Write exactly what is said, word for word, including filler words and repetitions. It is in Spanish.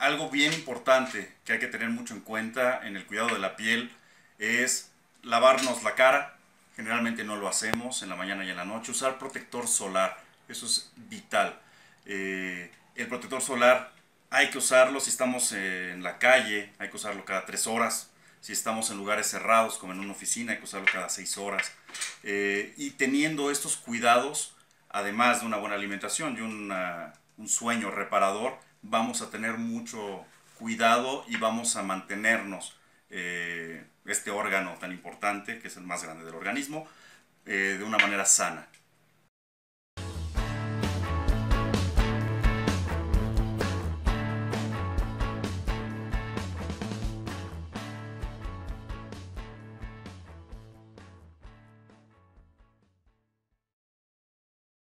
algo bien importante que hay que tener mucho en cuenta en el cuidado de la piel es lavarnos la cara. Generalmente no lo hacemos en la mañana y en la noche. Usar protector solar, eso es vital. Eh, el protector solar hay que usarlo si estamos en la calle, hay que usarlo cada tres horas. Si estamos en lugares cerrados, como en una oficina, hay que usarlo cada seis horas. Eh, y teniendo estos cuidados, además de una buena alimentación y una, un sueño reparador, vamos a tener mucho cuidado y vamos a mantenernos eh, este órgano tan importante, que es el más grande del organismo, eh, de una manera sana.